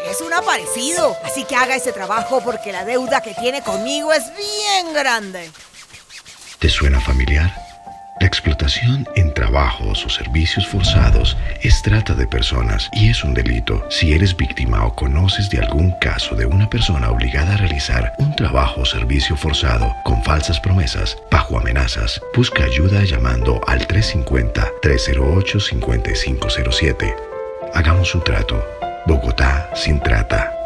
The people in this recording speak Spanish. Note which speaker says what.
Speaker 1: Es un aparecido. Así que haga ese trabajo porque la deuda que tiene conmigo es bien grande.
Speaker 2: ¿Te suena familiar? La explotación en trabajos o servicios forzados es trata de personas y es un delito. Si eres víctima o conoces de algún caso de una persona obligada a realizar un trabajo o servicio forzado con falsas promesas, bajo amenazas, busca ayuda llamando al 350-308-5507. Hagamos un trato. Bogotá sin trata.